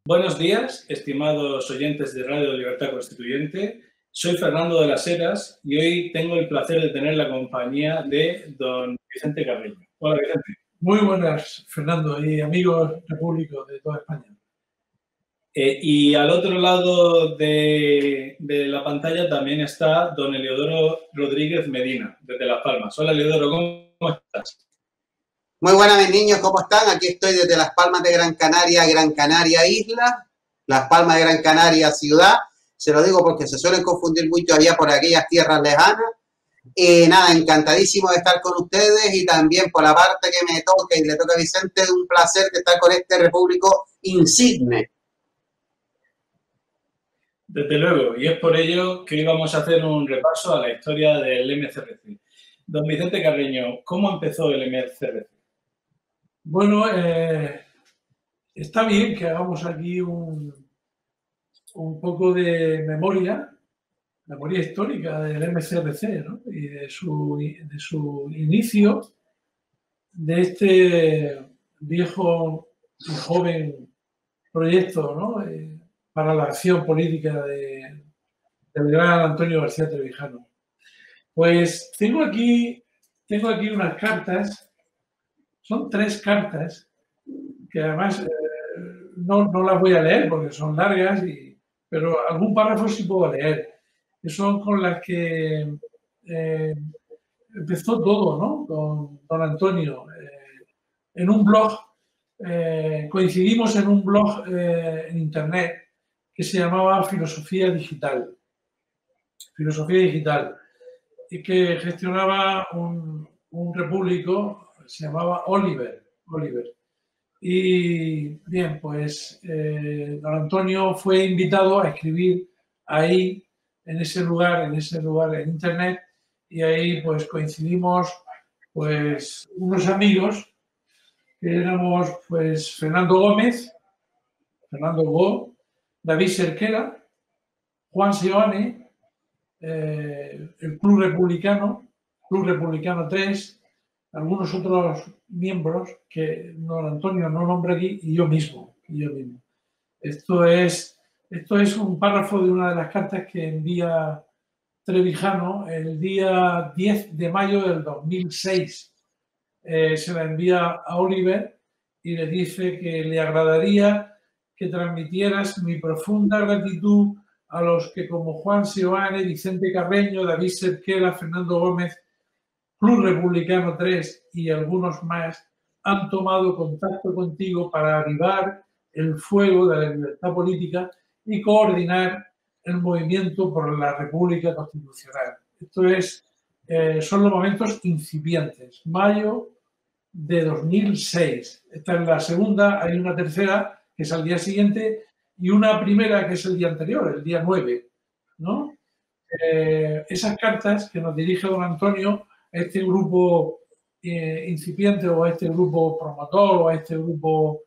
Buenos días, estimados oyentes de Radio Libertad Constituyente. Soy Fernando de las Heras y hoy tengo el placer de tener la compañía de don Vicente Carreño. Hola, Vicente. Muy buenas, Fernando, y amigos repúblicos de toda España. Y al otro lado de la pantalla también está don Eliodoro Rodríguez Medina, desde Las Palmas. Hola, Eliodoro, ¿cómo estás? Muy buenas, mis niños, ¿cómo están? Aquí estoy desde Las Palmas de Gran Canaria Isla, Las Palmas de Gran Canaria ciudad. Se lo digo porque se suelen confundir mucho allá por aquellas tierras lejanas. Nada, encantadísimo de estar con ustedes y también por la parte que me toca y le toca a Vicente, un placer de estar con este repúblico insigne. Desde luego, y es por ello que hoy vamos a hacer un repaso a la historia del MCRC. Don Vicente Carreño, ¿cómo empezó el MCRC? Bueno, está bien que hagamos aquí un poco de memoria histórica del MCRC, ¿no? Y de su inicio, de este viejo y joven proyecto, ¿no? Para la acción política del gran Antonio García Trevijano. Pues tengo aquí unas cartas. Son 3 cartas que además no las voy a leer porque son largas, pero algún párrafo sí puedo leer. Que son con las que empezó todo, ¿no? Con don Antonio. En un blog, coincidimos en un blog en internet que se llamaba Filosofía Digital. Filosofía Digital. Y que gestionaba un repúblico, se llamaba Oliver. Y bien, pues don Antonio fue invitado a escribir ahí, en ese lugar en internet, y ahí pues coincidimos pues unos amigos que éramos pues Fernando Gó, David Cerquera, Juan Seoane, el Club Republicano 3, algunos otros miembros que don Antonio no nombra aquí y yo mismo. Esto es un párrafo de una de las cartas que envía Trevijano el día 10 de mayo del 2006. Se la envía a Oliver y le dice que le agradaría que transmitieras mi profunda gratitud a los que como Juan Seoane, Vicente Carreño, David Cerquera, Fernando Gómez, Club Republicano 3 y algunos más han tomado contacto contigo para avivar el fuego de la libertad política y coordinar el movimiento por la República Constitucional. Esto son los momentos incipientes. Mayo de 2006. Esta es la segunda, hay una tercera que es al día siguiente y una primera que es el día anterior, el día 9, ¿no? Esas cartas que nos dirige don Antonio a este grupo incipiente o a este grupo promotor o a este grupo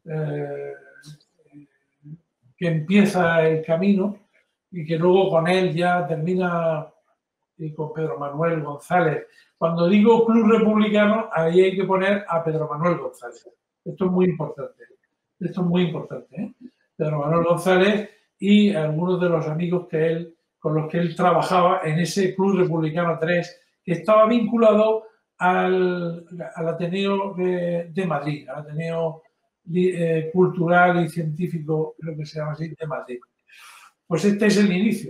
que empieza el camino y que luego con él ya termina con Pedro Manuel González. Cuando digo Club Republicano, ahí hay que poner a Pedro Manuel González. Esto es muy importante. Pedro Manuel González y algunos de los amigos con los que él trabajaba en ese Club Republicano 3, que estaba vinculado al Ateneo de Madrid, al Ateneo Cultural y Científico, creo que se llama así, de Madrid. Pues este es el inicio.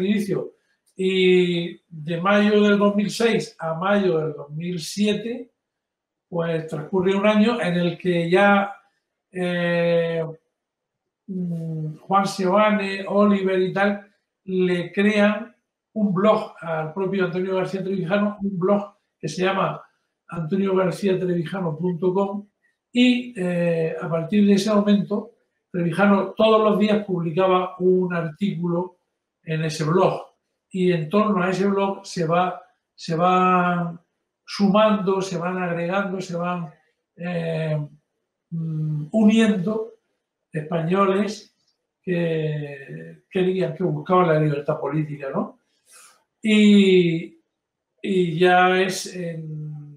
Y de mayo del 2006 a mayo del 2007, pues transcurre un año en el que ya Juan Seoane, Oliver y tal, le crean un blog al propio Antonio García Trevijano, un blog que se llama antoniogarciatrevijano.com y a partir de ese momento Trevijano todos los días publicaba un artículo en ese blog y en torno a ese blog se van sumando, se van agregando, se van uniendo españoles que querían, que buscaban la libertad política, ¿no? Y ya es en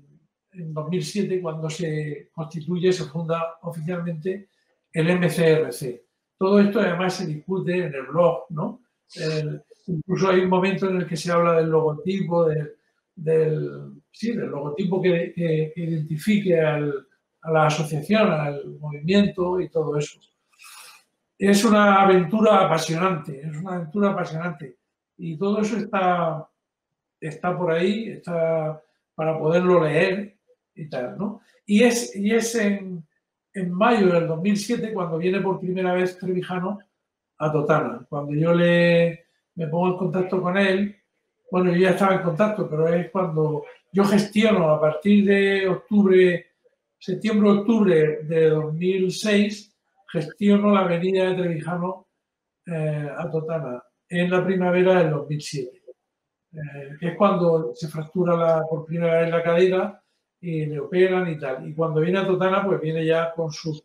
2007 cuando se constituye, se funda oficialmente el MCRC. Todo esto además se discute en el blog, ¿no? Incluso hay un momento en el que se habla del logotipo, del logotipo que identifique a la asociación, al movimiento y todo eso. Es una aventura apasionante, y todo eso está por ahí, está para poderlo leer y tal, ¿no? Y es en mayo del 2007 cuando viene por primera vez Trevijano a Totana. Cuando yo me pongo en contacto con él, bueno, yo ya estaba en contacto, pero es cuando yo gestiono a partir de septiembre-octubre de 2006, gestiono la venida de Trevijano a Totana en la primavera del 2007. Que es cuando se fractura por primera vez la cadera y le operan y tal. Y cuando viene a Totana, pues viene ya con sus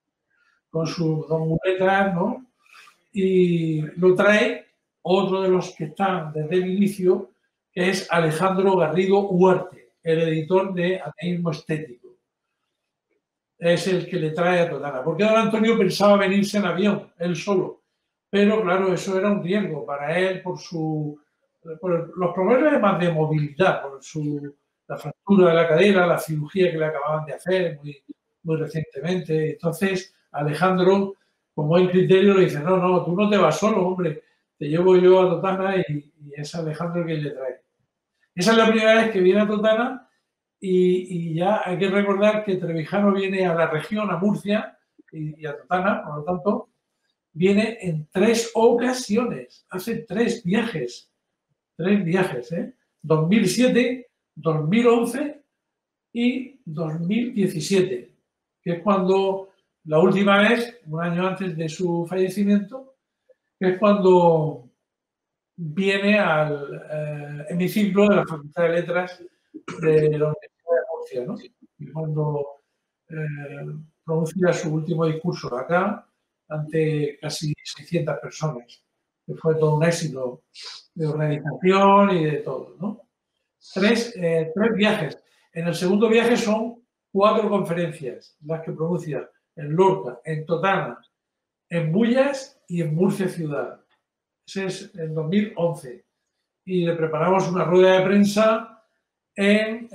dos muletas, ¿no? Y lo trae otro de los que están desde el inicio, que es Alejandro Garrido Huarte, el editor de Ateísmo Estético. Es el que le trae a Totana. Porque don Antonio pensaba venirse en avión, él solo. Pero claro, eso era un riesgo para él por los problemas de movilidad, por la fractura de la cadera, la cirugía que le acababan de hacer muy recientemente. Entonces, Alejandro, con buen criterio, le dice, no, tú no te vas solo, hombre, te llevo yo a Totana y es Alejandro quien le trae. Esa es la primera vez que viene a Totana y ya hay que recordar que Trevijano viene a la región, a Murcia y a Totana, por lo tanto, viene en 3 ocasiones, hace 3 viajes. 3 viajes, 2007, 2011 y 2017, que es cuando la última vez, un año antes de su fallecimiento, que es cuando viene al hemiciclo de la Facultad de Letras de la Universidad de Murcia, ¿no? Y cuando pronuncia su último discurso acá ante casi 600 personas, que fue todo un éxito de organización y de todo, ¿no? 3 viajes. En el segundo viaje son 4 conferencias, las que pronuncia en Lorca, en Totana, en Bullas y en Murcia ciudad. Ese es en 2011. Y le preparamos una rueda de prensa en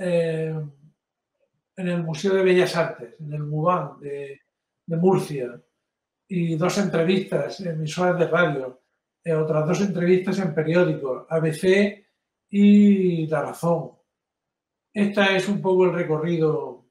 el Museo de Bellas Artes, en el MUBAN de Murcia, y 2 entrevistas en emisoras de radio, otras 2 entrevistas en periódicos, ABC y La Razón. Este es un poco el recorrido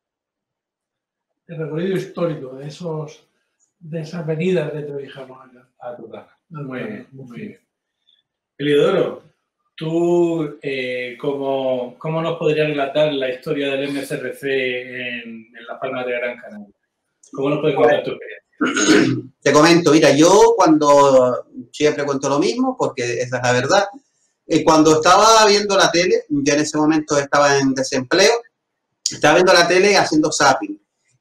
histórico de esas venidas de Trevijano a Totana. Muy bien. Eliodoro, tú, ¿cómo nos podrías relatar la historia del MCRC en Las Palmas de Gran Canaria? ¿Cómo nos puedes contar tu experiencia? Te comento, mira, yo cuando siempre cuento lo mismo, porque esa es la verdad, cuando estaba viendo la tele, yo en ese momento estaba en desempleo, estaba viendo la tele haciendo zapping,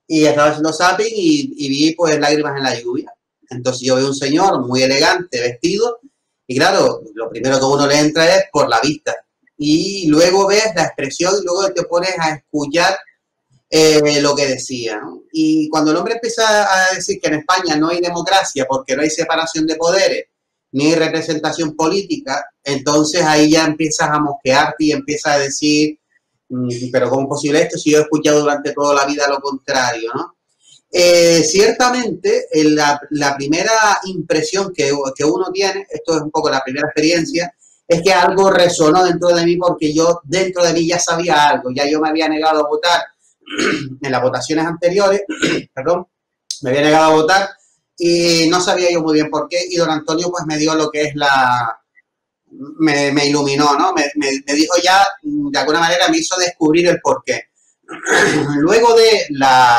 y vi pues Lágrimas en la lluvia. Entonces yo veo un señor muy elegante, vestido, y claro, lo primero que uno le entra es por la vista, y luego ves la expresión y luego te pones a escuchar lo que decía, ¿no? Y cuando el hombre empieza a decir que en España no hay democracia porque no hay separación de poderes ni hay representación política, entonces ahí ya empiezas a mosquearte y empiezas a decir, pero ¿cómo es posible esto si yo he escuchado durante toda la vida lo contrario, ¿no? Ciertamente, la primera impresión que uno tiene, esto es un poco la primera experiencia, es que algo resonó dentro de mí porque yo dentro de mí ya sabía algo, ya yo me había negado a votar en las votaciones anteriores, perdón, me había negado a votar y no sabía yo muy bien por qué, y don Antonio pues me dio lo que es me iluminó, ¿no? Me dijo ya, de alguna manera me hizo descubrir el por qué. Luego de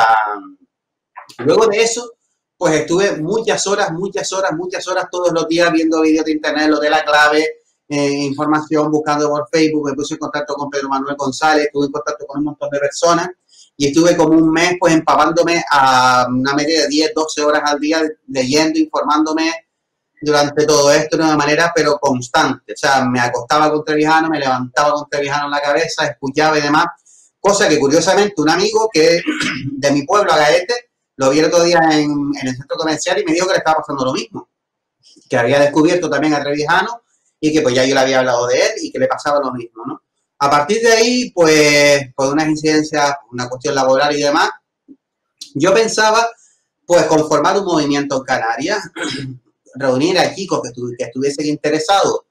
eso, pues estuve muchas horas, todos los días viendo vídeos de internet, lo de la clave, información, buscando por Facebook, me puse en contacto con Pedro Manuel González, estuve en contacto con un montón de personas y estuve como un mes pues empapándome a una media de 10, 12 horas al día leyendo, informándome durante todo esto de una manera pero constante. O sea, me acostaba con Trevijano, me levantaba con Trevijano en la cabeza, escuchaba y demás, cosa que curiosamente un amigo que de mi pueblo, Agaete, lo vi el otro día en el centro comercial y me dijo que le estaba pasando lo mismo, que había descubierto también a Trevijano y que pues ya yo le había hablado de él y que le pasaba lo mismo, ¿no? A partir de ahí, pues, por unas incidencias, una cuestión laboral y demás, yo pensaba, pues, conformar un movimiento en Canarias, reunir a chicos que estuviesen interesados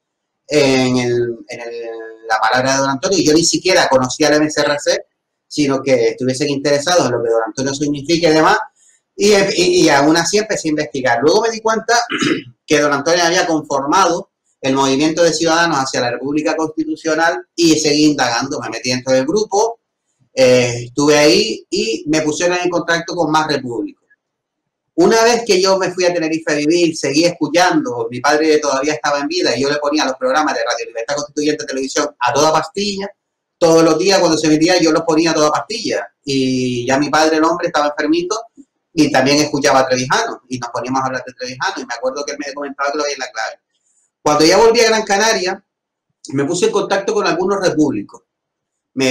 la palabra de don Antonio. Yo ni siquiera conocía el MSRC, sino que estuviesen interesados en lo que don Antonio significa y demás, y aún así empecé a investigar. Luego me di cuenta que don Antonio había conformado el movimiento de ciudadanos hacia la República Constitucional y seguí indagando, me metí dentro del grupo, estuve ahí y me pusieron en contacto con más repúblicos. Una vez que yo me fui a Tenerife a vivir, seguí escuchando, mi padre todavía estaba en vida y yo le ponía los programas de Radio Libertad Constituyente Televisión a toda pastilla, todos los días cuando se emitía yo los ponía a toda pastilla y ya mi padre, el hombre, estaba enfermito y también escuchaba a Trevijano y nos poníamos a hablar de Trevijano y me acuerdo que él me comentaba que lo veía en la clave. Cuando ya volví a Gran Canaria, me puse en contacto con algunos repúblicos. Me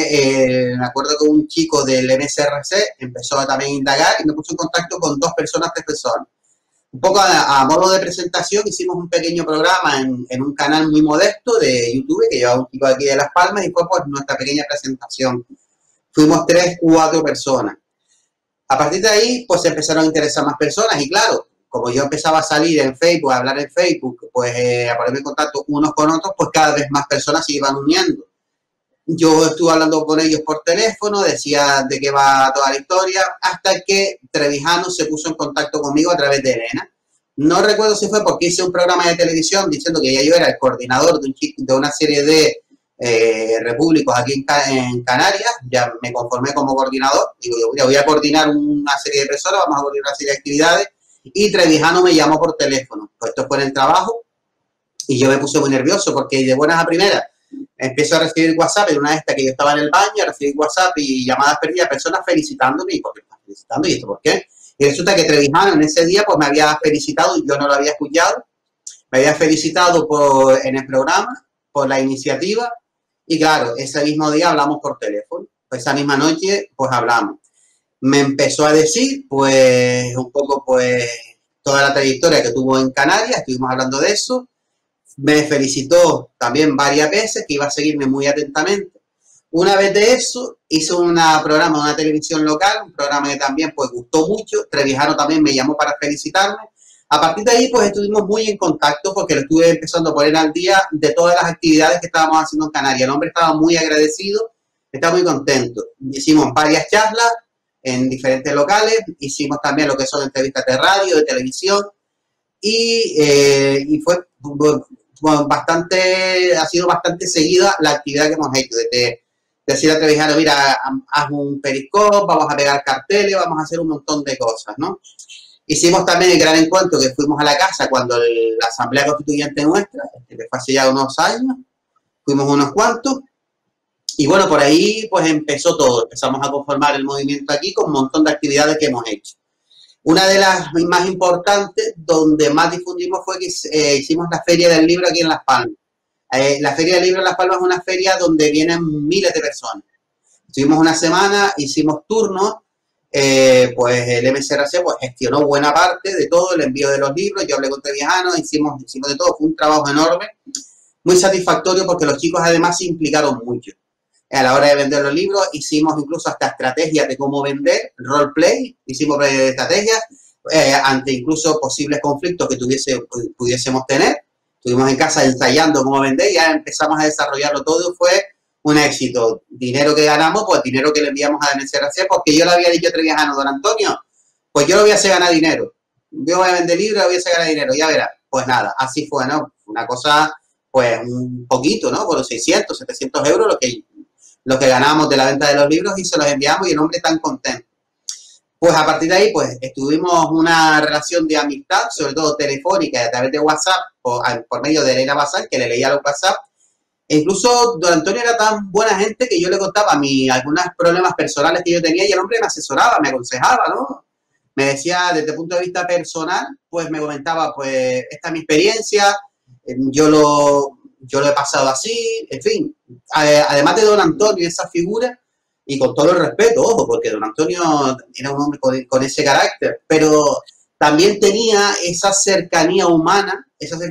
acuerdo que un chico del MSRC empezó también a indagar y me puse en contacto con 2 personas, 3 personas. Un poco a modo de presentación hicimos un pequeño programa en un canal muy modesto de YouTube que llevaba un chico de aquí de Las Palmas y fue pues nuestra pequeña presentación. Fuimos 3, 4 personas. A partir de ahí pues se empezaron a interesar más personas y claro, como yo empezaba a salir en Facebook, a hablar en Facebook, pues a ponerme en contacto unos con otros, pues cada vez más personas se iban uniendo. Yo estuve hablando con ellos por teléfono, decía de qué va toda la historia, hasta que Trevijano se puso en contacto conmigo a través de Elena. No recuerdo si fue porque hice un programa de televisión diciendo que ya yo era el coordinador de una serie de repúblicos aquí en Canarias, ya me conformé como coordinador, digo, yo voy a coordinar una serie de personas, vamos a coordinar una serie de actividades, y Trevijano me llamó por teléfono. Pues esto fue en el trabajo y yo me puse muy nervioso porque de buenas a primeras empiezo a recibir WhatsApp en una de estas que yo estaba en el baño, recibí WhatsApp y llamadas perdidas, personas felicitándome. ¿Y por qué me están felicitando? ¿Y esto por qué? Y resulta que Trevijano en ese día pues me había felicitado y yo no lo había escuchado. Me había felicitado en el programa, por la iniciativa y claro, ese mismo día hablamos por teléfono. Pues esa misma noche pues hablamos. Me empezó a decir pues un poco pues toda la trayectoria que tuvo en Canarias, estuvimos hablando de eso. Me felicitó también varias veces, que iba a seguirme muy atentamente. Una vez de eso, hizo un programa de una televisión local, un programa que también pues gustó mucho. Trevijano también me llamó para felicitarme. A partir de ahí pues estuvimos muy en contacto porque lo estuve empezando a poner al día de todas las actividades que estábamos haciendo en Canarias. El hombre estaba muy agradecido, estaba muy contento. Hicimos varias charlas en diferentes locales, hicimos también lo que son entrevistas de radio, de televisión y fue ha sido bastante seguida la actividad que hemos hecho, de decir a Trevijano, mira, haz un periscope, vamos a pegar carteles, vamos a hacer un montón de cosas, ¿no? Hicimos también el gran encuentro que fuimos a la casa cuando la Asamblea Constituyente nuestra, que fue hace ya unos años, fuimos unos cuantos, y bueno, por ahí pues empezó todo, empezamos a conformar el movimiento aquí con un montón de actividades que hemos hecho. Una de las más importantes, donde más difundimos, fue que hicimos la Feria del Libro aquí en Las Palmas. La Feria del Libro en Las Palmas es una feria donde vienen miles de personas. Estuvimos una semana, hicimos turnos, pues el MSRC pues, gestionó buena parte de todo, el envío de los libros, yo hablé con Trevijano, hicimos de todo, fue un trabajo enorme, muy satisfactorio porque los chicos además se implicaron mucho. A la hora de vender los libros, hicimos incluso hasta estrategias de cómo vender, roleplay, hicimos estrategias ante incluso posibles conflictos que pudiésemos tener. Estuvimos en casa ensayando cómo vender y ya empezamos a desarrollarlo todo y fue un éxito. Dinero que ganamos, pues dinero que le enviamos a MSRC, porque yo le había dicho a Trevijano, don Antonio, pues yo lo voy a hacer ganar dinero. Yo voy a vender libros, lo voy a hacer ganar dinero, ya verá. Pues nada, así fue, ¿no? Una cosa, pues un poquito, ¿no? Por los 600, 700 euros lo que ganamos de la venta de los libros y se los enviamos y el hombre tan contento. Pues a partir de ahí, pues estuvimos una relación de amistad, sobre todo telefónica, a través de WhatsApp, por medio de Elena Bazán, que le leía los WhatsApp. E incluso don Antonio era tan buena gente que yo le contaba algunos problemas personales que yo tenía y el hombre me asesoraba, me aconsejaba, ¿no? Me decía, desde el punto de vista personal, pues me comentaba, pues esta es mi experiencia, yo lo he pasado así, en fin. Además de don Antonio, esa figura, y con todo el respeto, ojo, porque don Antonio era un hombre con ese carácter, pero también tenía esa cercanía humana,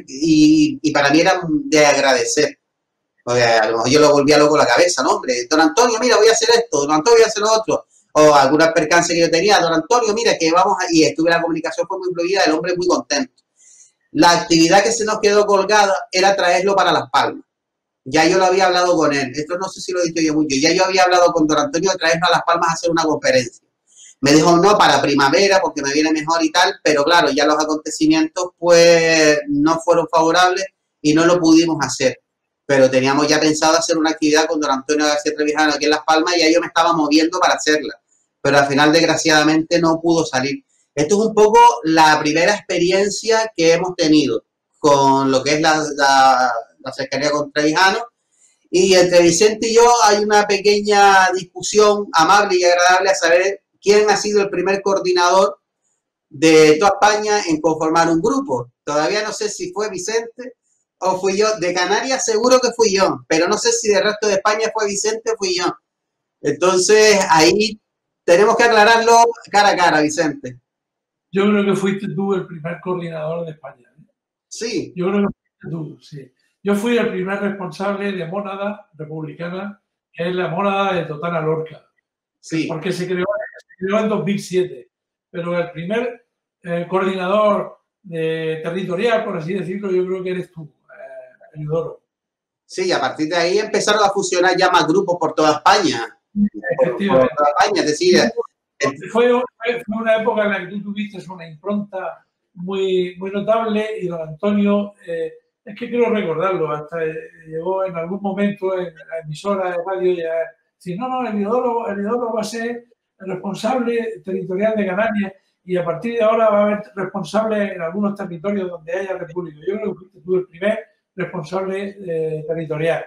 y para mí era de agradecer. Porque a lo mejor yo lo volvía loco la cabeza, ¿no? Hombre, don Antonio, mira, voy a hacer esto, don Antonio, voy a hacer lo otro. O alguna percance que yo tenía, don Antonio, mira, que vamos a... Y estuve, la comunicación fue muy fluida, el hombre muy contento. La actividad que se nos quedó colgada era traerlo para Las Palmas. Ya yo lo había hablado con él, esto no sé si lo he dicho yo mucho, ya yo había hablado con don Antonio de traerlo a Las Palmas a hacer una conferencia. Me dijo no para primavera porque me viene mejor y tal, pero claro, ya los acontecimientos pues no fueron favorables y no lo pudimos hacer. Pero teníamos ya pensado hacer una actividad con don Antonio García Trevijano aquí en Las Palmas y ya yo me estaba moviendo para hacerla. Pero al final, desgraciadamente, no pudo salir. Esto es un poco la primera experiencia que hemos tenido con lo que es la cercanía con Trevijano. Y entre Vicente y yo hay una pequeña discusión amable y agradable a saber quién ha sido el primer coordinador de toda España en conformar un grupo. Todavía no sé si fue Vicente o fui yo. De Canarias seguro que fui yo, pero no sé si del resto de España fue Vicente o fui yo. Entonces ahí tenemos que aclararlo cara a cara, Vicente. Yo creo que fuiste tú el primer coordinador de España. Sí. Yo creo que fuiste tú, sí. Yo fui el primer responsable de Mónada Republicana, que es la Mónada de Totana Lorca. Sí. Porque se creó en 2007. Pero el primer coordinador territorial, por así decirlo, yo creo que eres tú, Eliodoro. Sí, y a partir de ahí empezaron a fusionar ya más grupos por toda España. Por toda España, es decir... Fue una época en la que tú tuviste una impronta muy, muy notable y don Antonio, es que quiero recordarlo, hasta llegó en algún momento en la emisora de radio ya decir, no, Eliodoro va a ser el responsable territorial de Canarias y a partir de ahora va a haber responsable en algunos territorios donde haya república. Yo creo que fuiste tú el primer responsable territorial.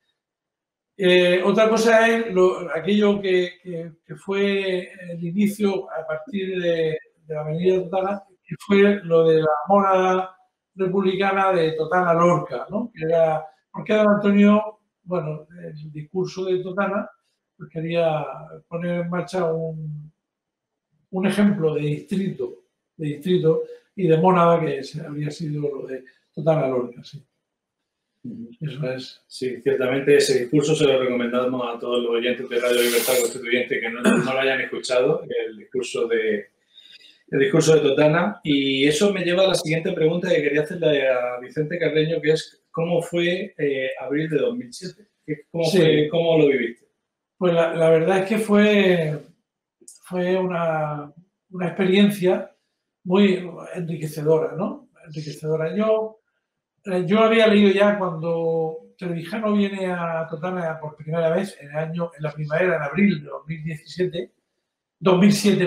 Otra cosa es aquello que fue el inicio a partir de la avenida Totana, que fue lo de la Mónada Republicana de Totana Lorca, ¿no? Que era, porque don Antonio, bueno, el discurso de Totana, pues quería poner en marcha un ejemplo de distrito y de Mónada que habría sido lo de Totana Lorca, sí. Eso es. Sí, ciertamente ese discurso se lo recomendamos a todos los oyentes de Radio Libertad Constituyente que no lo hayan escuchado, el discurso de Totana. Y eso me lleva a la siguiente pregunta que quería hacerle a Vicente Carreño, que es ¿cómo fue abril de 2007? ¿Cómo lo viviste? Pues la verdad es que fue una experiencia muy enriquecedora, ¿no? Enriquecedora. Yo había leído ya cuando Trevijano viene a Totana por primera vez en la primavera, en abril de 2007.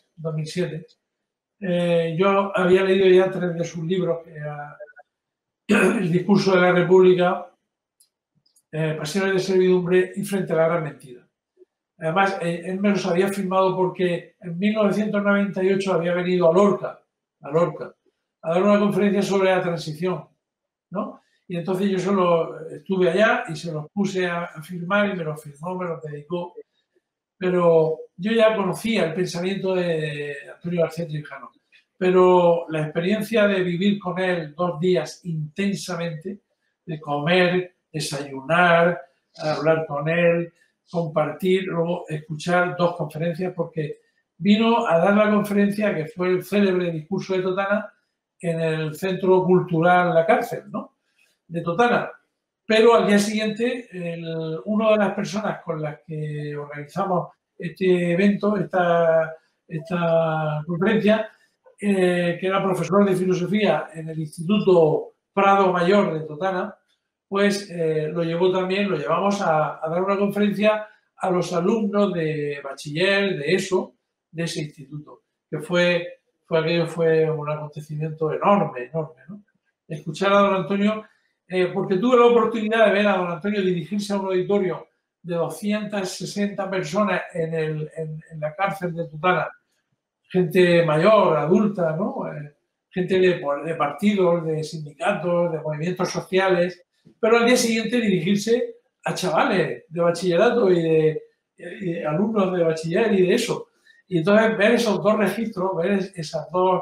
Yo había leído ya 3 de sus libros, que era El discurso de la República, Pasiones de servidumbre y Frente a la gran mentira. Además, él me los había firmado porque en 1998 había venido a Lorca, a dar una conferencia sobre la transición, ¿no? Y entonces yo solo estuve allá y se los puse a firmar y me los firmó, me los dedicó. Pero yo ya conocía el pensamiento de Antonio García Trevijano. Pero la experiencia de vivir con él 2 días intensamente, de comer, desayunar, hablar con él, compartir, luego escuchar 2 conferencias, porque vino a dar la conferencia que fue el célebre discurso de Totana en el Centro Cultural La Cárcel, ¿no? De Totana. Pero al día siguiente, una de las personas con las que organizamos este evento, esta conferencia, que era profesor de filosofía en el Instituto Prado Mayor de Totana, pues lo llevamos a dar una conferencia a los alumnos de bachiller, de ESO, de ese instituto, que fue un acontecimiento enorme, ¿no? Escuchar a don Antonio, porque tuve la oportunidad de ver a don Antonio dirigirse a un auditorio de 260 personas en la cárcel de Totana, gente mayor, adulta, ¿no? Gente de partidos, de sindicatos, de movimientos sociales, pero al día siguiente dirigirse a chavales de bachillerato y alumnos de bachiller y de eso. Y entonces ver esos dos registros, ver esas dos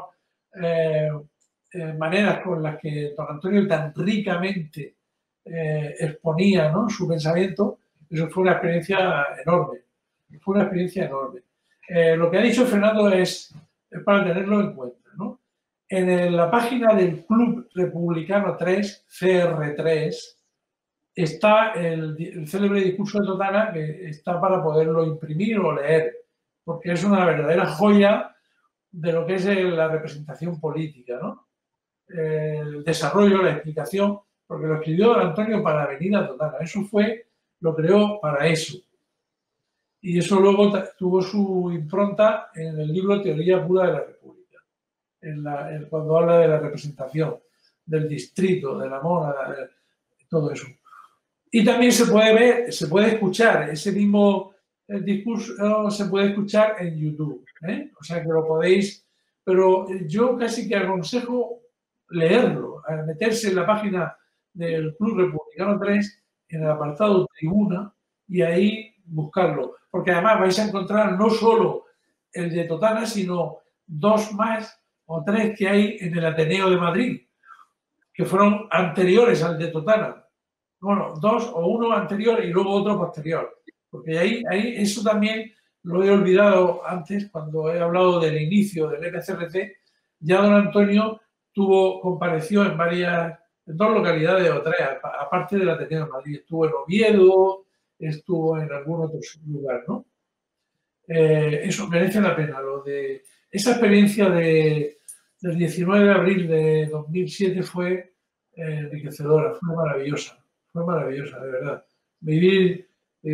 maneras con las que don Antonio tan ricamente exponía, ¿no?, su pensamiento, eso fue una experiencia enorme. Fue una experiencia enorme. Lo que ha dicho Fernando es para tenerlo en cuenta, ¿no? En la página del Club Republicano 3, CR3, está el célebre discurso de Totana, que está para poderlo imprimir o leer, porque es una verdadera joya de lo que es la representación política, ¿no? El desarrollo, la explicación, porque lo escribió don Antonio para venir a Totana. Eso lo creó para eso. Y eso luego tuvo su impronta en el libro Teoría Pura de la República, cuando habla de la representación, del distrito, de la mona, todo eso. Y también se puede ver, se puede escuchar, ese mismo discurso se puede escuchar en YouTube, ¿eh? O sea que lo podéis, pero yo casi que aconsejo leerlo, meterse en la página del Club Republicano 3, en el apartado Tribuna, y ahí buscarlo. Porque además vais a encontrar no solo el de Totana, sino dos más o tres que hay en el Ateneo de Madrid, que fueron anteriores al de Totana. Bueno, dos o uno anterior y luego otro posterior. Porque ahí eso también lo he olvidado antes, cuando he hablado del inicio del MCRC. Ya don Antonio compareció en dos localidades o tres, aparte del Ateneo de Madrid. Estuvo en Oviedo, estuvo en algún otro lugar, ¿no? Eso merece la pena. Esa experiencia del 19 de abril de 2007 fue enriquecedora, fue maravillosa, de verdad. Vivir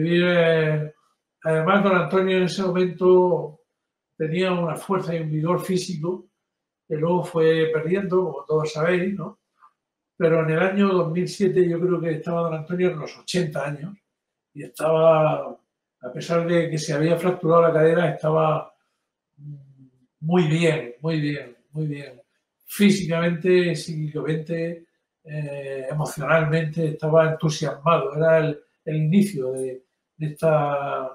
además don Antonio en ese momento tenía una fuerza y un vigor físico que luego fue perdiendo, como todos sabéis, ¿no? Pero en el año 2007 yo creo que estaba don Antonio en los 80 años y estaba, a pesar de que se había fracturado la cadera, estaba muy bien, muy bien, muy bien. Físicamente, psíquicamente, emocionalmente, estaba entusiasmado. Era el inicio de esta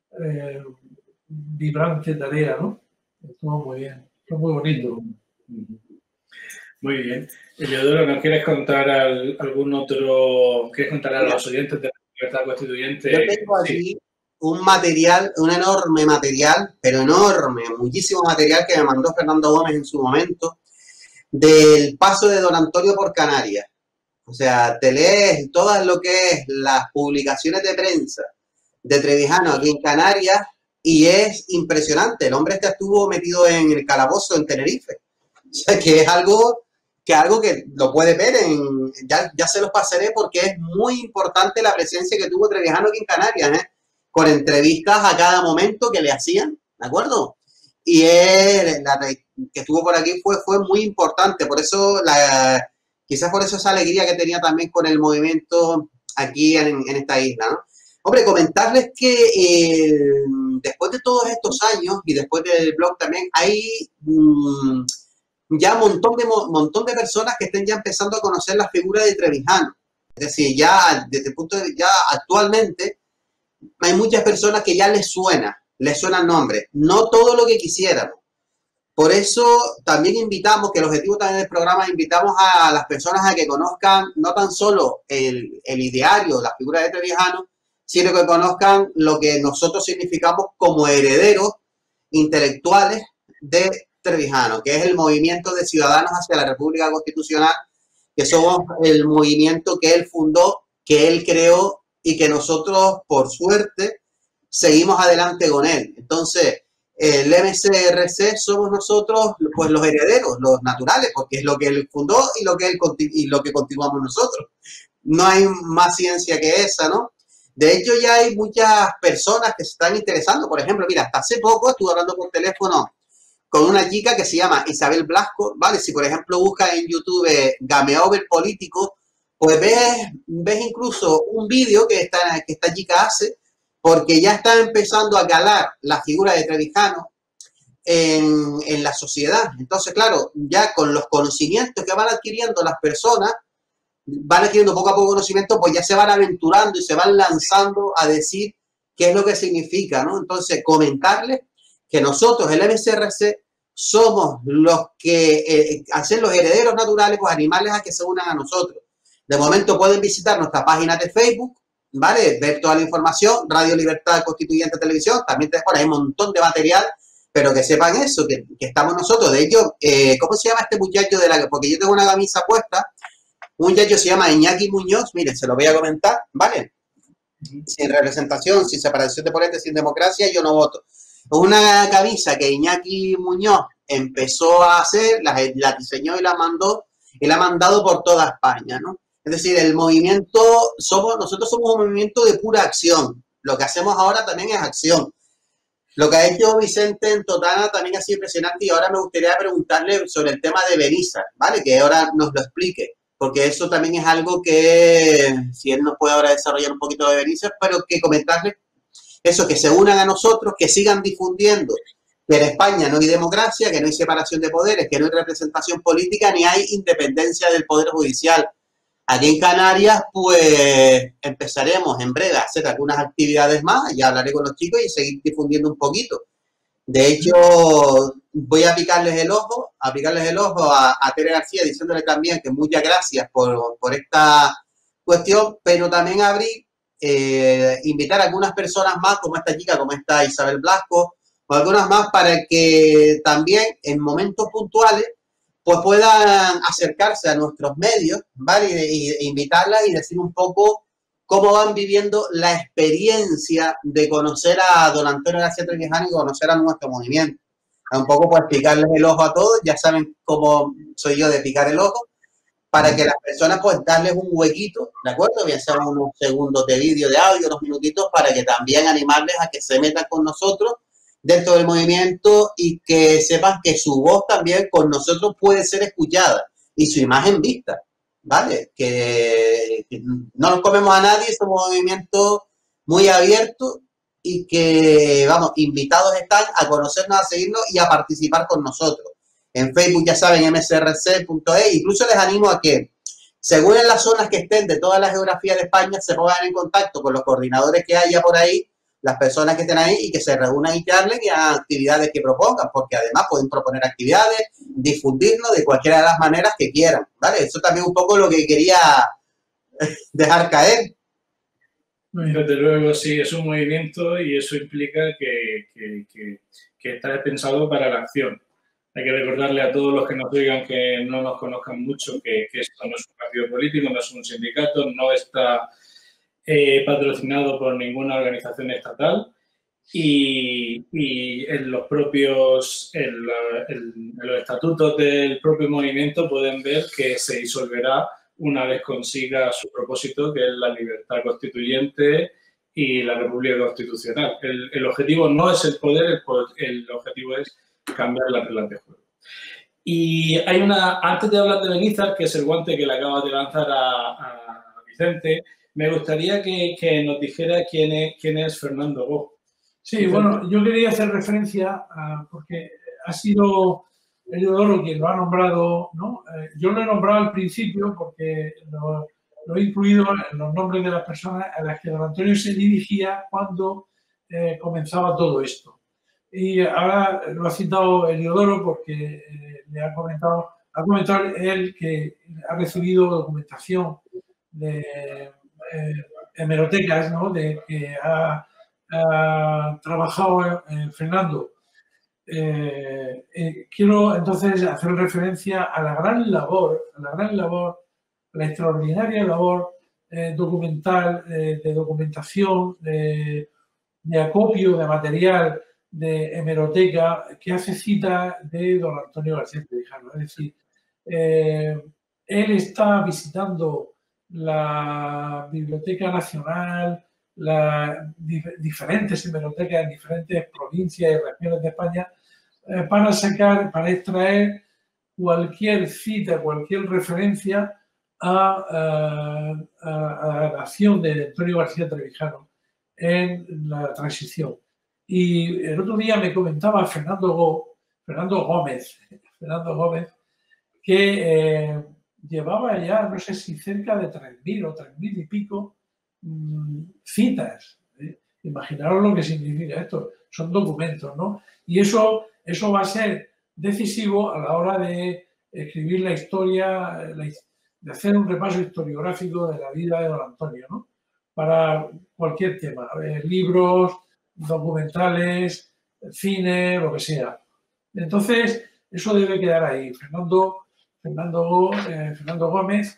vibrante tarea, ¿no? Estuvo muy bien, fue muy bonito. Muy bien. Eliodoro, ¿nos quieres contar algún otro? ¿Quieres contar a los oyentes de la Libertad Constituyente? Yo tengo aquí un material, un enorme material, pero enorme, muchísimo material que me mandó Fernando Gómez en su momento, del paso de don Antonio por Canarias. O sea, te lees todas lo que es las publicaciones de prensa de Trevijano aquí en Canarias y es impresionante. El hombre estuvo metido en el calabozo en Tenerife. O sea, que es algo que lo puedes ver ya se los pasaré porque es muy importante la presencia que tuvo Trevijano aquí en Canarias, ¿eh? Con entrevistas a cada momento que le hacían, ¿de acuerdo? Y él, que estuvo por aquí fue muy importante, por eso quizás por eso esa alegría que tenía también con el movimiento aquí en esta isla, ¿no? Hombre, comentarles que después de todos estos años y después del blog también hay ya un montón de personas que estén ya empezando a conocer la figura de Trevijano. Es decir, ya desde el punto de ya actualmente hay muchas personas que ya les suena el nombre, no todo lo que quisiéramos. Por eso también invitamos, que el objetivo también del programa, invitamos a las personas a que conozcan no tan solo el ideario, la figura de Trevijano, sino que conozcan lo que nosotros significamos como herederos intelectuales de Trevijano, que es el movimiento de ciudadanos hacia la República Constitucional, que somos el movimiento que él fundó, que él creó y que nosotros, por suerte, seguimos adelante con él. Entonces, el MCRC somos nosotros, pues los herederos, los naturales, porque es lo que él fundó y lo que continuamos nosotros. No hay más ciencia que esa, ¿no? De hecho, ya hay muchas personas que se están interesando. Por ejemplo, mira, hasta hace poco estuve hablando por teléfono con una chica que se llama Isabel Blasco, ¿vale? Si, por ejemplo, buscas en YouTube Game Over Político, pues ves incluso un vídeo que esta chica hace, porque ya está empezando a calar la figura de Trevijano en la sociedad. Entonces, claro, ya con los conocimientos que van adquiriendo las personas, van adquiriendo poco a poco conocimiento, pues ya se van aventurando y se van lanzando a decir qué es lo que significa, ¿no? Entonces, comentarles que nosotros, el MSRC, somos los que hacen los herederos naturales, pues animales a que se unan a nosotros. De momento pueden visitar nuestra página de Facebook, ¿vale? Ver toda la información, Radio Libertad Constituyente Televisión, también te por ahí un montón de material, pero que sepan eso, que estamos nosotros. De hecho, ¿cómo se llama este muchacho de la? Porque yo tengo una camisa puesta, un muchacho se llama Iñaki Muñoz, miren, se lo voy a comentar, ¿vale? Sin representación, sin separación de poderes, sin democracia, yo no voto. Una camisa que Iñaki Muñoz empezó a hacer, la diseñó y la mandó, y la ha mandado por toda España, ¿no? Es decir, el movimiento, nosotros somos un movimiento de pura acción. Lo que hacemos ahora también es acción. Lo que ha hecho Vicente en Totana también ha sido impresionante y ahora me gustaría preguntarle sobre el tema de Benissa, ¿vale? Que ahora nos lo explique, porque eso también es algo que, si él nos puede ahora desarrollar un poquito de Benissa, pero que comentarle eso, que se unan a nosotros, que sigan difundiendo que en España no hay democracia, que no hay separación de poderes, que no hay representación política, ni hay independencia del Poder Judicial. Aquí en Canarias, pues empezaremos en breve a hacer algunas actividades más, ya hablaré con los chicos y seguir difundiendo un poquito. De hecho, voy a picarles el ojo a Tere García, diciéndole también que muchas gracias por esta cuestión, pero también abrir, invitar a algunas personas más, como esta chica, como esta Isabel Blasco, o algunas más para que también en momentos puntuales pues puedan acercarse a nuestros medios, ¿vale? E invitarlas y decir un poco cómo van viviendo la experiencia de conocer a don Antonio García Trevijano y conocer a nuestro movimiento. Un poco pues picarles el ojo a todos, ya saben cómo soy yo de picar el ojo, para que las personas pues darles un huequito, ¿de acuerdo? Bien sea unos segundos de vídeo, de audio, unos minutitos, para que también animarles a que se metan con nosotros dentro del movimiento y que sepan que su voz también con nosotros puede ser escuchada y su imagen vista, ¿vale? Que no nos comemos a nadie, somos un movimiento muy abierto y que, vamos, invitados están a conocernos, a seguirnos y a participar con nosotros. En Facebook, ya saben, msrc.es, incluso les animo a que, según en las zonas que estén de toda la geografía de España, se pongan en contacto con los coordinadores que haya por ahí, las personas que estén ahí y que se reúnan y charlen y hagan actividades que propongan, porque además pueden proponer actividades, difundirlo de cualquiera de las maneras que quieran, ¿vale? Eso también un poco lo que quería dejar caer. Desde luego, sí, es un movimiento y eso implica que está pensado para la acción. Hay que recordarle a todos los que nos oigan que no nos conozcan mucho que esto no es un partido político, no es un sindicato, no está patrocinado por ninguna organización estatal y en los propios, en los estatutos del propio movimiento pueden ver que se disolverá una vez consiga su propósito, que es la libertad constituyente y la república constitucional. El objetivo no es el poder, el objetivo es cambiar las reglas de juego. Y hay antes de hablar de Benissa, que es el guante que le acabas de lanzar a Vicente, me gustaría que nos dijera quién es Fernando Gó. Sí, bueno, yo quería hacer referencia porque ha sido Eliodoro quien lo ha nombrado, ¿no? Yo lo he nombrado al principio porque lo he incluido en los nombres de las personas a las que don Antonio se dirigía cuando comenzaba todo esto. Y ahora lo ha citado Eliodoro porque le ha comentado él que ha recibido documentación de hemerotecas, ¿no? De que ha trabajado Fernando. Quiero entonces hacer referencia a la gran labor, la extraordinaria labor documental, de documentación, de acopio de material, de hemeroteca que hace cita de don Antonio García Trevijano. Es decir, él está visitando la Biblioteca Nacional, las diferentes hemerotecas en diferentes provincias y regiones de España para extraer cualquier cita, cualquier referencia a la acción de Antonio García Trevijano en la transición. Y el otro día me comentaba Fernando Gómez, que llevaba ya, no sé si cerca de 3.000 o 3.000 y pico citas. Imaginaros lo que significa esto. Son documentos, ¿no? Y eso va a ser decisivo a la hora de escribir la historia, de hacer un repaso historiográfico de la vida de don Antonio, ¿no? Para cualquier tema, libros, documentales, cine, lo que sea. Entonces, eso debe quedar ahí. Fernando Gómez,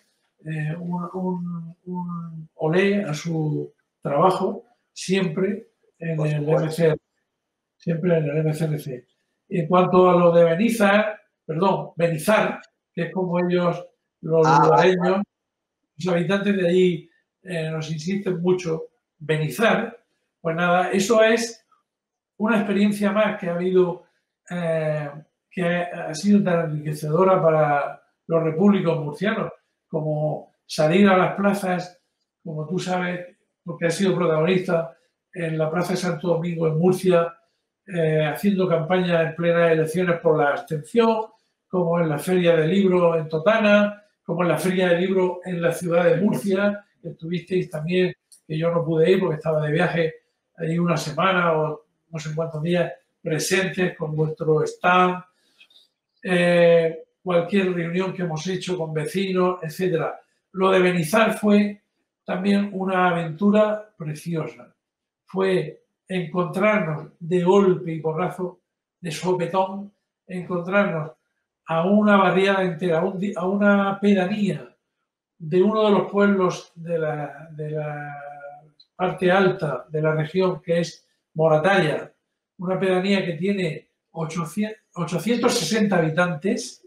un olé a su trabajo siempre en el MCR, siempre en el MCRC. En cuanto a lo de Benizar, que es como ellos, los lugareños, los habitantes de allí nos insisten mucho, Benizar, pues nada, eso es una experiencia más que ha habido, que ha sido tan enriquecedora para los repúblicos murcianos, como salir a las plazas, como tú sabes, porque has sido protagonista en la Plaza de Santo Domingo en Murcia, haciendo campaña en plenas elecciones por la abstención, como en la Feria del Libro en Totana, como en la Feria del Libro en la ciudad de Murcia, que estuvisteis también, que yo no pude ir porque estaba de viaje ahí una semana o no sé cuántos días presentes con vuestro stand, cualquier reunión que hemos hecho con vecinos, etcétera. Lo de Benizar fue también una aventura preciosa. Fue encontrarnos de golpe y porrazo, de sopetón, encontrarnos a una barriada entera, a una pedanía de uno de los pueblos de la parte alta de la región, que es Moratalla, una pedanía que tiene 860 habitantes,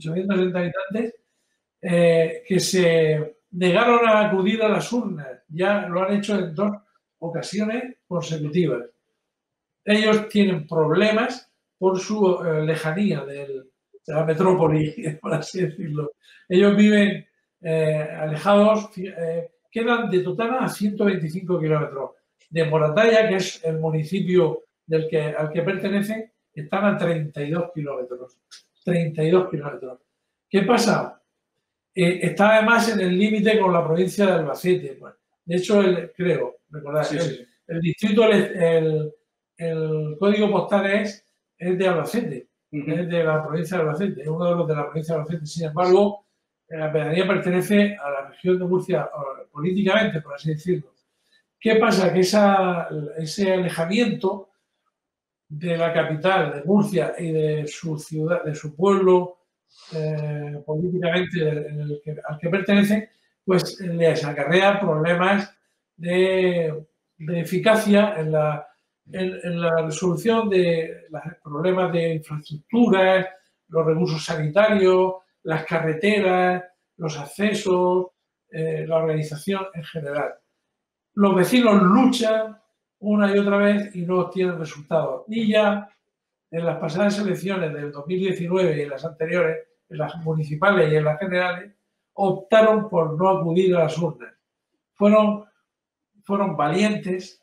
que se negaron a acudir a las urnas. Ya lo han hecho en 2 ocasiones consecutivas. Ellos tienen problemas por su lejanía de la metrópoli, por así decirlo. Ellos viven alejados, quedan de Totana a 125 kilómetros. De Moratalla, que es el municipio al que pertenecen, están a 32 kilómetros. 32 kilómetros. ¿Qué pasa? Está además en el límite con la provincia de Albacete. Bueno, de hecho, creo, recordad, sí. El distrito, el código postal es de Albacete, es de la provincia de Albacete, es uno de los de la provincia de Albacete. Sin embargo, la pedanía pertenece a la región de Murcia políticamente, por así decirlo. ¿Qué pasa? Que ese alejamiento de la capital, de Murcia y de su ciudad, de su pueblo, políticamente al que pertenece, pues les acarrea problemas de eficacia en la resolución de los problemas de infraestructuras, los recursos sanitarios, las carreteras, los accesos, la organización en general. Los vecinos luchan una y otra vez y no obtienen resultados. Y ya en las pasadas elecciones del 2019 y en las anteriores, en las municipales y en las generales, optaron por no acudir a las urnas. Fueron valientes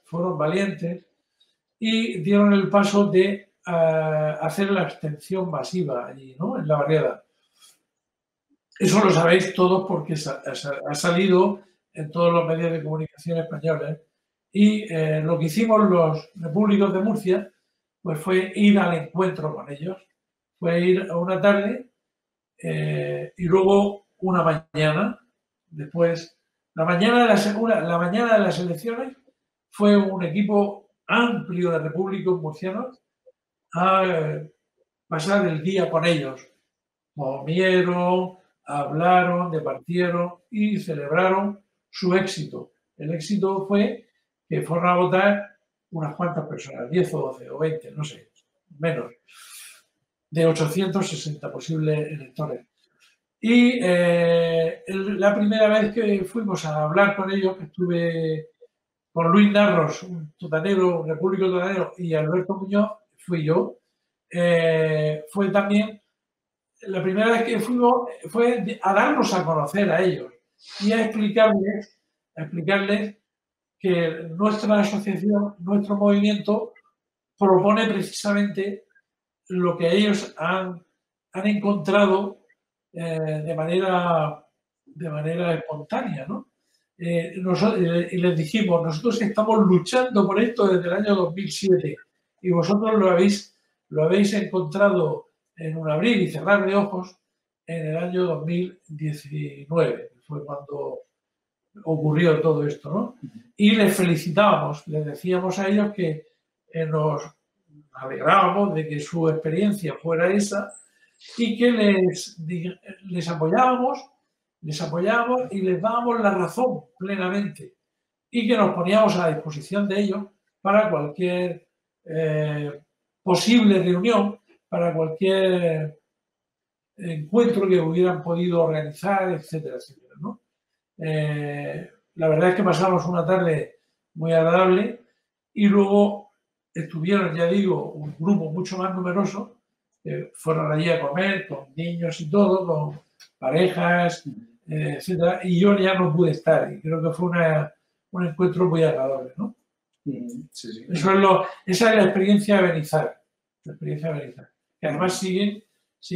y dieron el paso de hacer la abstención masiva allí, ¿no? En la barriada. Eso lo sabéis todos porque ha salido en todos los medios de comunicación españoles. Y lo que hicimos los repúblicos de Murcia pues fue ir al encuentro con ellos. Fue ir a una tarde y luego una mañana. Después, la mañana de las elecciones fue un equipo amplio de repúblicos murcianos a pasar el día con ellos. Comieron, hablaron, departieron y celebraron su éxito. El éxito fue que fueron a votar unas cuantas personas, 10 o 12 o 20, no sé, menos, de 860 posibles electores. Y la primera vez que fuimos a hablar con ellos, que estuve con Luis Narros, un totanero, un repúblico totanero, y Alberto Muñoz, fui yo, fue también la primera vez que fuimos fue a darnos a conocer a ellos y a explicarles que nuestra asociación, nuestro movimiento, propone precisamente lo que ellos han encontrado de manera espontánea, ¿no? y les dijimos, nosotros estamos luchando por esto desde el año 2007 y vosotros lo habéis encontrado en un abrir y cerrar de ojos en el año 2019, fue cuando ocurrió todo esto, ¿no? Y les felicitábamos, les decíamos a ellos que nos alegrábamos de que su experiencia fuera esa y que les apoyábamos y les dábamos la razón plenamente y que nos poníamos a la disposición de ellos para cualquier posible reunión, para cualquier encuentro que hubieran podido organizar, etcétera, etcétera, ¿no? La verdad es que pasamos una tarde muy agradable y luego estuvieron, ya digo, un grupo mucho más numeroso, fueron allí a comer con niños y todo, con parejas, etcétera, y yo ya no pude estar y creo que fue un encuentro muy agradable, ¿no? Sí, sí. Esa es la experiencia de Benizar, que además siguen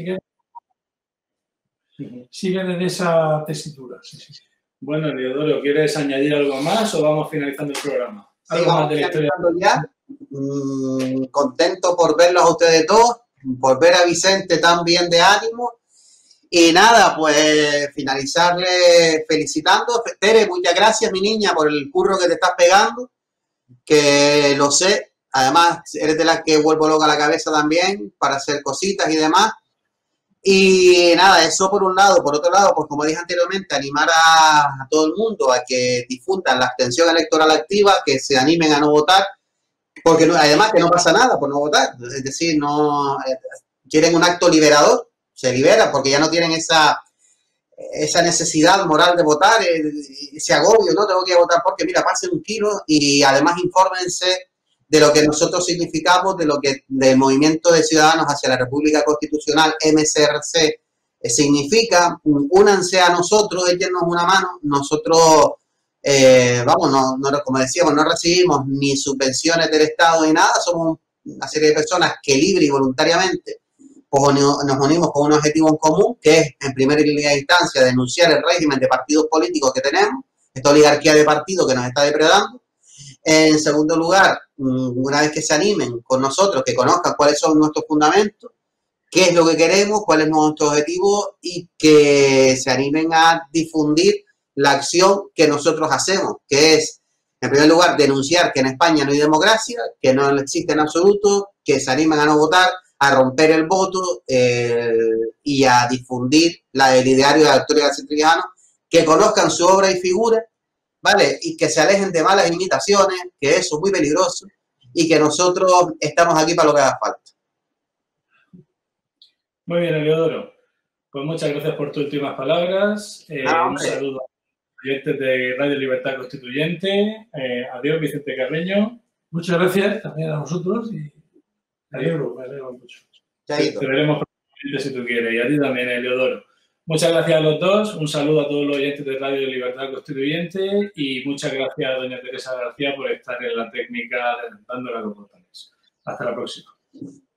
en esa tesitura. Sí, sí. Bueno, Eliodoro, ¿quieres añadir algo más o vamos finalizando el programa? Sí, vamos finalizando ya. Contento por verlos a ustedes dos, por ver a Vicente tan bien de ánimo. Y nada, pues finalizarle felicitando. Tere, muchas gracias, mi niña, por el curro que te estás pegando, que lo sé. Además, eres de las que vuelvo loca la cabeza también para hacer cositas y demás. Y nada, eso por un lado. Por otro lado, pues como dije anteriormente, animar a todo el mundo a que difundan la abstención electoral activa, que se animen a no votar, porque no, además que no pasa nada por no votar. Es decir, no quieren un acto liberador, se libera porque ya no tienen esa necesidad moral de votar, ese agobio, no tengo que votar porque mira, pasen un kilo y además infórmense de lo que nosotros significamos, del movimiento de ciudadanos hacia la República Constitucional, MCRC, significa, únanse a nosotros, échenos una mano, nosotros, como decíamos, no recibimos ni subvenciones del Estado ni nada, somos una serie de personas que libre y voluntariamente pues, nos unimos con un objetivo en común, que es, en primera instancia, denunciar el régimen de partidos políticos que tenemos, esta oligarquía de partidos que nos está depredando. En segundo lugar, una vez que se animen con nosotros, que conozcan cuáles son nuestros fundamentos, qué es lo que queremos, cuál es nuestro objetivo y que se animen a difundir la acción que nosotros hacemos, que es, en primer lugar, denunciar que en España no hay democracia, que no existe en absoluto, que se animen a no votar, a romper el voto y a difundir el ideario de Arturo García Trevijano, que conozcan su obra y figura, ¿vale? Y que se alejen de malas imitaciones, que eso es muy peligroso, y que nosotros estamos aquí para lo que haga falta. Muy bien, Eliodoro. Pues muchas gracias por tus últimas palabras. Un saludo a los oyentes de Radio Libertad Constituyente. Adiós, Vicente Carreño. Muchas gracias también a vosotros y me alegro mucho. Te veremos próximamente si tú quieres. Y a ti también, Eliodoro. Muchas gracias a los dos. Un saludo a todos los oyentes de Radio Libertad Constituyente y muchas gracias a doña Teresa García por estar en la técnica dándole a los botones. Hasta la próxima.